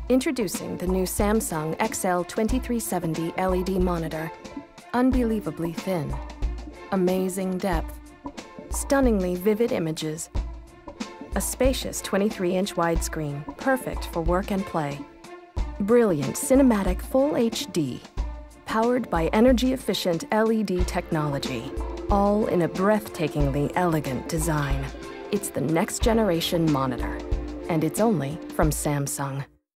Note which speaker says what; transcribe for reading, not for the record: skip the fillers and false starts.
Speaker 1: Introducing the new Samsung XL2370 LED monitor. Unbelievably thin, amazing depth, stunningly vivid images, a spacious 23-inch widescreen, perfect for work and play, brilliant cinematic Full HD, powered by energy-efficient LED technology, all in a breathtakingly elegant design. It's the next generation monitor, and it's only from Samsung.